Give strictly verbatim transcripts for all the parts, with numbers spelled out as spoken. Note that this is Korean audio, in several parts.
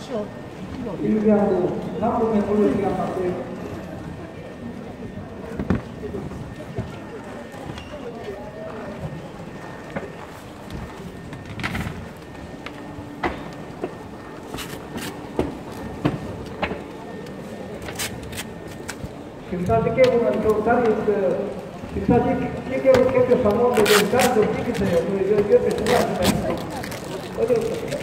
일기하고 남북에 올려주기 한 박스. 김사지 깨보면 그 다리 그 김사지 깨고 깨고 사모는데 그 다리 좀 찍으세요. 그 옆에 중간 중간 있어. 어디로 써?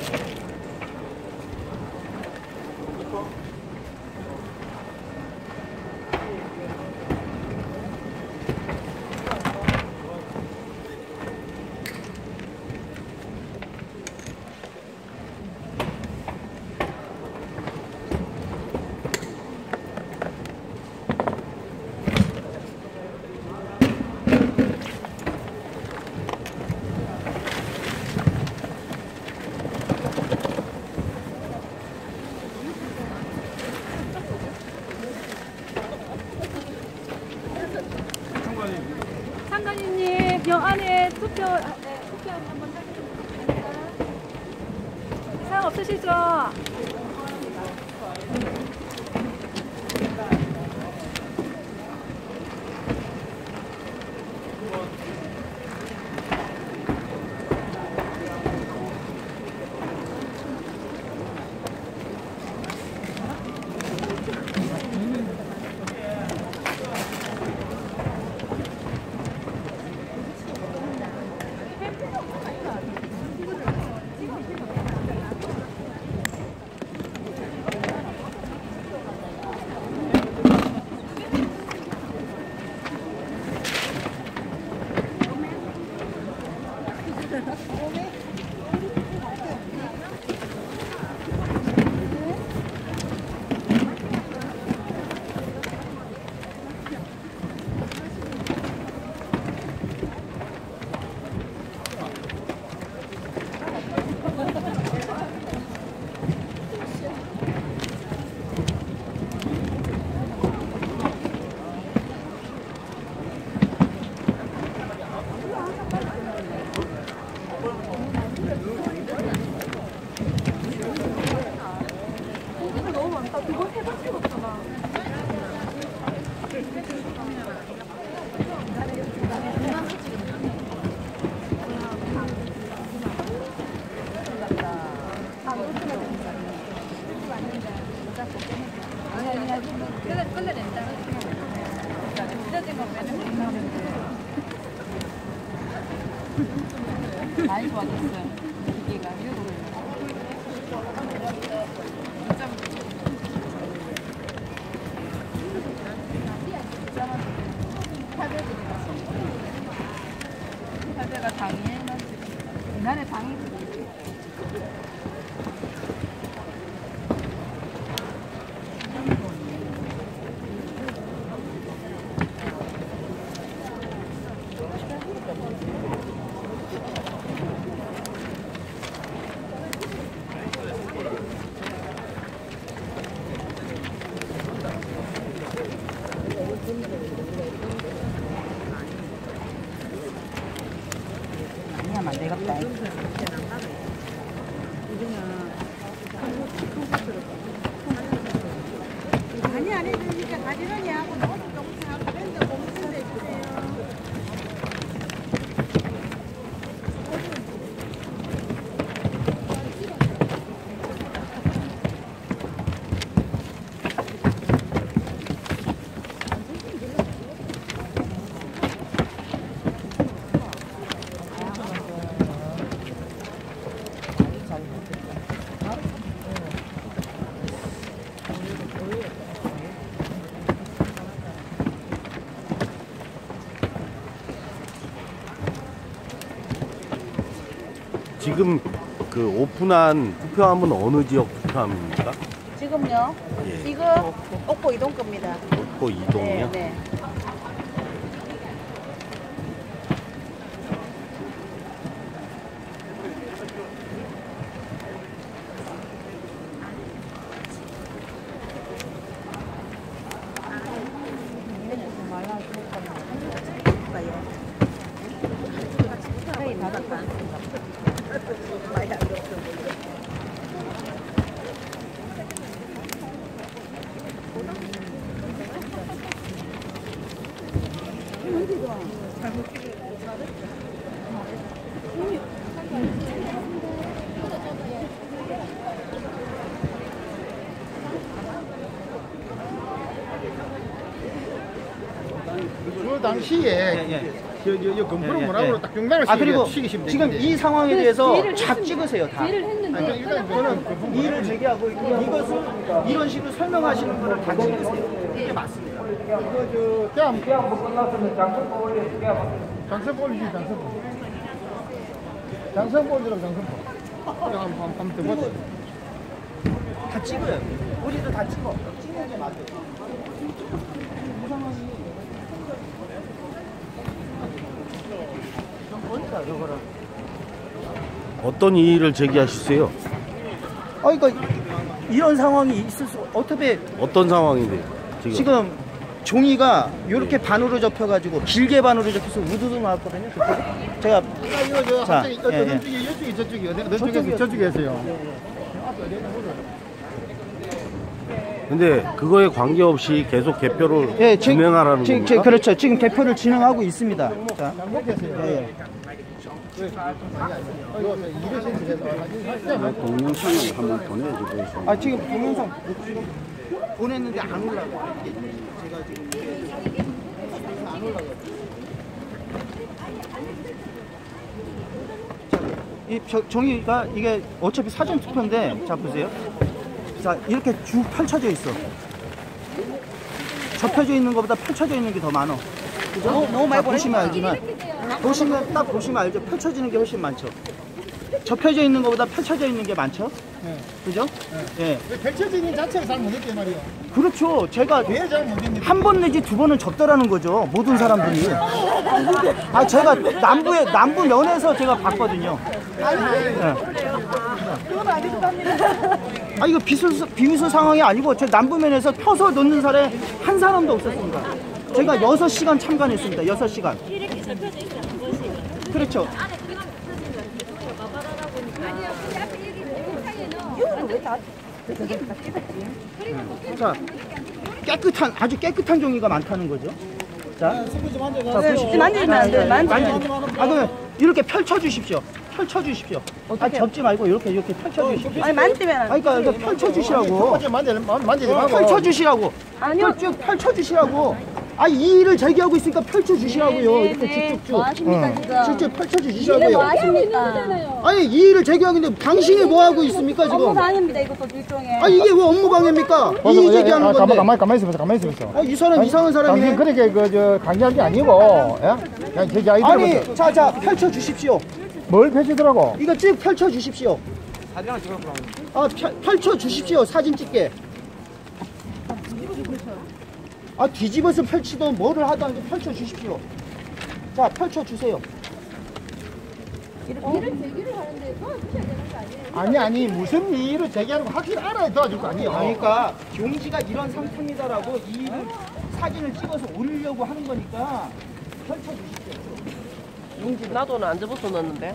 상관인님, 여 안에 투표, 네, 투표 한번 하겠습니다. 사용 없으시죠? 많이 좋아졌어요. 기계가 카드가 당일만 옛날에 당일 아니야, 만 되겠다. 아니 안 해주니까 가지런히 하고 너무 조금씩 하고 밴드 공수대 주세요. 지금 그 오픈한 투표함은 어느 지역 투표함입니까? 지금요? 예. 지금 옥포 이동 겁니다. 옥포 이동이요? 네, 네. 그 당시에 저, 저, 저 건프로 문학으로 딱 중단을 아 그리고 시키시면 지금 되는데. 이 상황에 대해서 착 찍으세요 다. 일을 했는데 일단 저는 이의를 제기하고 이것을 이런 식으로 설명하시는 분을 다 찍으세요. 이게 맞습니다. 그, 저, 대한 계약 뭐 끝났으면 장소권 올려 계약. 장성보 올리지, 장성보. 장성보 올리라고, 장성보. 한번, 한번 더 보세요. 다 찍어요. 우리도 다 찍어. 찍는 게 맞아요. 어떤 이의를 제기하셨어요? 아, 그러니까 이런 상황이 있을 수 어떻게 어떤 상황인데 지금? 지금 종이가 이렇게 반으로 접혀가지고 길게 반으로 접혀서 우두두 나왔거든요. 그때. 제가 아, 이거 저, 자, 한쪽이, 어떤 예, 예. 한쪽이, 이쪽이, 저쪽이, 어디, 어느 저쪽이요. 쪽에서, 저쪽에서요. 근데 그거에 관계없이 계속 개표를 예, 지- 진행하라는 지- 겁니까? 지- 그렇죠. 지금 개표를 진행하고 있습니다. 자, 잘못했어요. 예, 예. 동영상을 한번 보내주고 있습니다. 아 지금 동영상 지금 보냈는데 안 올라가요. 이게 제가 지금 안 올라가요. 자, 이 저- 종이가 이게 어차피 사전 투표인데 자 보세요. 자 이렇게 쭉 펼쳐져 있어. 접혀져 있는 것보다 펼쳐져 있는 게 더 많어. 그죠? 너무 많이 보시면 알지만 보시면 딱 보시면 알죠. 펼쳐지는 게 훨씬 많죠. 접혀져 있는 것보다 펼쳐져 있는 게 많죠. 네. 그죠? 예. 네. 펼쳐지는 자체가 잘 못했단 말이에요. 그렇죠. 제가 왜 잘 못했는지. 한 번 내지 두 번은 접더라는 거죠. 모든 사람들이. 아 제가 남부에 남부 면에서 제가 봤거든요. 예. 아 이거 비수수 비우수 상황이 아니고 저 남부면에서 펴서 놓는 사례 한 사람도 없었습니다. 제가 여섯 시간 참관했습니다. 여섯 시간. 이렇게 접혀져 있어 한 번씩. 그렇죠. 안에 그냥 펴진 거 마바라라 보니까. 아니야, 근데 앞에 여기 동영상에는 왜다 자 깨끗한 아주 깨끗한 종이가 많다는 거죠. 자, 자 보십시오. 만지면 안 돼요. 만지. 아 그러면 이렇게 펼쳐 주십시오. 펼쳐 주십시오. 아 접지 말고 이렇게 이렇게 펼쳐 주십시오. 아니 만지면 아 그러니까 이거 펼쳐 주시라고. 만지, 만지, 만지지 말고. 펼쳐 주시라고. 아니요. 쭉 펼쳐 주시라고. 아 이 일을 제기하고 있으니까 펼쳐 주시라고요. 이렇게 쭉쭉쭉. 뭐 하십니까 지금? 쭉쭉 펼쳐 뭐 주시라고요. 하십니까? 아니 이 일을 제기하고 있는데 당신이 뭐 하고 있습니까 지금? 업무 방해입니다 이것도 일종의. 아 이게 왜 업무 방해입니까? 이 제기하는 아, 가만, 건데. 가만히, 가만히 있어보세요, 가만히 있어보세요. 아 이 사람 이상한 사람이네. 당신 그렇게 그, 저, 강의한 게 아니고, 예? 그냥 제 아이디어. 아니 자자 펼쳐 주십시오. 뭘 펼치더라고? 이거 쭉 펼쳐 주십시오. 아 펴, 펼쳐 주십시오. 사진 찍게. 아 뒤집어서 펼치든 뭐를 하든 펼쳐 주십시오. 자 펼쳐 주세요. 일을 제기를 하는데 도와주셔야 되는 거 아니에요? 아니, 아니, 무슨 일을 제기하는 거 확실히 알아야 도와줄 거 아니에요. 그러니까 용지가 이런 상태입니다라고 이 일을 사진을 찍어서 올리려고 하는 거니까 펼쳐 주십시오. 용지. 나도는 안 접어서 넣었는데.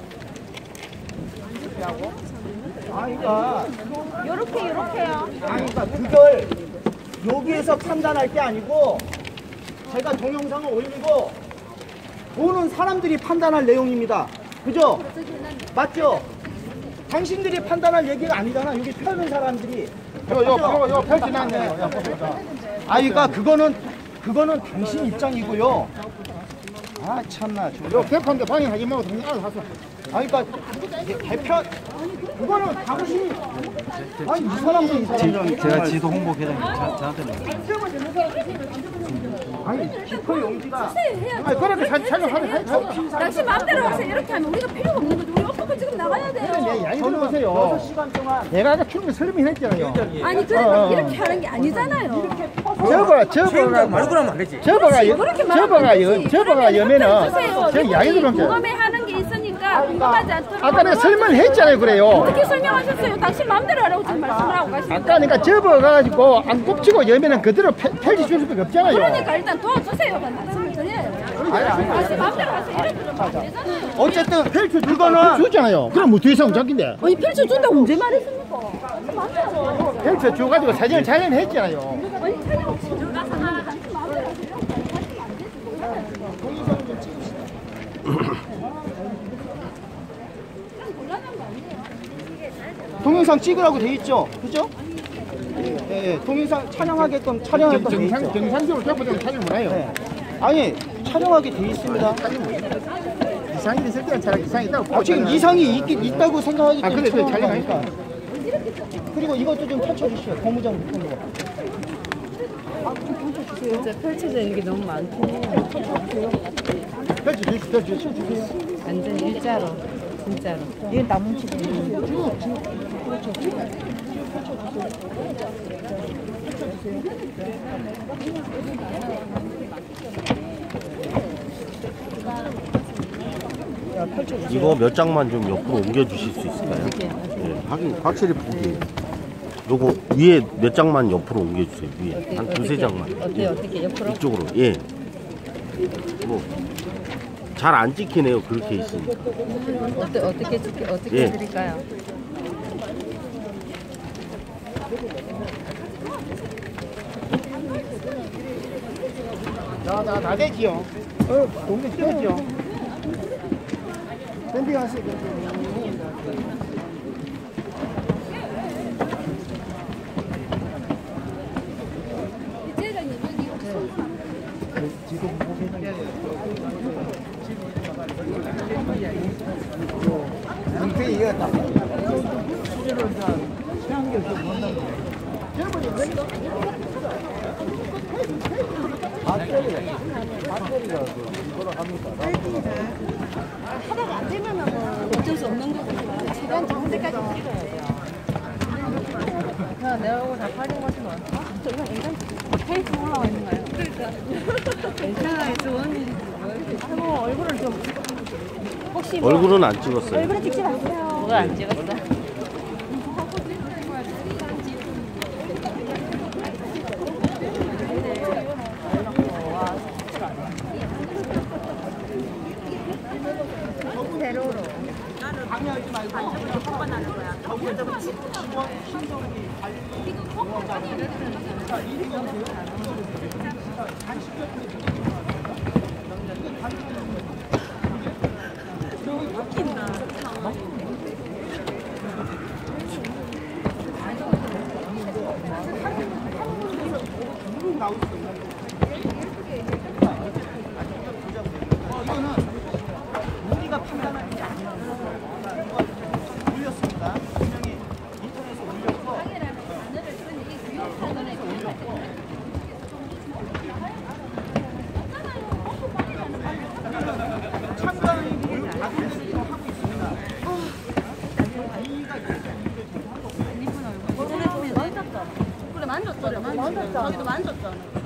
아 그러니까 요렇게 요렇게요. 아니 그러니까 그걸 여기에서 판단할 게 아니고 제가 동영상을 올리고 보는 사람들이 판단할 내용입니다. 그죠? 맞죠? 당신들이 판단할 얘기가 아니잖아. 여기 펴는 사람들이. 요, 요, 요, 요 펼쳐놨네요. 야, 보세요. 아 그러니까 그거는 그거는 당신 입장이고요. 아 참나. 요 개판대 방해하지 말고 그냥 알아서 하세요. 아 그러니까 대표 그거는 당신이 아니 이 사람도 이 사람 제가 지도 홍보 계장님 저한테 아니 기포 용지가 아니, 그렇게 사- 촬영하면 해야죠. 당신 마음대로 하세요. 이렇게 하면 우리가 필요가 없는 거죠. 우리 오빠가 지금 나가야 돼요. 예, 양이 저는 들어보세요. 여섯 시간 동안 내가 아까 충분히 설명을 했잖아요. 아니 그래 어, 어. 이렇게 하는 게 아니잖아요. 저버가, 저버가, 말고라면 안 되지. 저버가, 여- 그렇게 말하면 저버가, 안 여- 되지. 저버가 그러면 여면은 주세요. 제 양이 들어온 게. 궁금해 하는 게 있으니까 궁금하지 않도록. 아까 내가 설명을 했잖아요, 그래요. 어떻게 설명하셨어요? 당신 마음대로 하라고 지금 말씀을 하고 가시는 아까 거예요. 그러니까 접어가지고 안 꼽치고 여면은 그대로 펼- 펼쳐줄 수밖에 없잖아요. 그러니까 일단 도와주세요. 말씀을 드려야죠. 당신 마음대로 하세요. 이렇게 그러면 안 되잖아요. 어쨌든 그거는 줬잖아요. 그럼 뭐 뒤에서 잡긴데. 아니 펼쳐준다고 언제 말했습니까? 마음대로. 펼쳐 줘가지고 사진을 촬영했잖아요. 아니 촬영 들어가서 당신 마음대로 하세요. 동의서 동영상 찍으라고 돼 있죠? 그죠? 예, 예, 동영상 촬영하게끔 촬영하게끔 돼 있죠. 정상, 정상적으로 잡아주면 촬영을 해요. 네. 아니 촬영하게 돼 있습니다. 이상이 있을 때는 촬영 이상이 있다고. 아, 지금 이상이 있, 있다고 생각하기 아, 때문에 그래, 그래, 촬영하니까. 그리고 이것도 좀 펼쳐주시오. 고무장 묶은 거. 아, 좀 펼쳐주세요. 진짜 펼쳐져 있는 게 너무 많고 펼쳐주세요. 펼쳐주세요. 펼쳐주세요. 완전 일자로 진짜로. 얘는 다 뭉치고. 쭉, 쭉. 그렇죠. 쭉. 펼쳐주세요. 이거 몇 장만 좀 옆으로 옮겨 주실 수 있을까요? 예, 확인, 확실히 보기. 요거 위에 몇 장만 옆으로 옮겨 주세요. 위에 한 두세 장만. 어때 예. 어떻게 옆으로? 이쪽으로. 예. 뭐 잘 안 찍히네요. 그렇게 있으니까. 어때 어떻게 찍 어떻게 예. 해드릴까요? 나, 나, 나 되지요. 어, 동네 되죠. 밴딩 하세요. 상태 이거 딱. 하다가 안 되면은 어쩔 수 없는 거고 최대한 좋은 데까지 찍어야 돼요. 그냥 내가 보고 다 팔린 거지 뭐. 저 이거 인간 페이스 올라와 있는가요? 그러니까 괜찮아요. 좋은 일이. 아이고 얼굴을 좀 혹시 뭐 얼굴은 안 찍었어요. 얼굴에 찍지 마세요. 뭐가 안 찍었어? 방해하지 말고 한번하는 거야. 저기에다가 직원 신동이 관리 자, 이리 오세요. 웃긴다. 나올 수 있는 어, 이거는 우리가 판단하는 게 아니라 올렸습니다. 분명히 인터넷에 올려서 참가인들을 다 하고 있습니다. 그래 만졌잖아. 만졌잖아. 자기도 만졌잖아.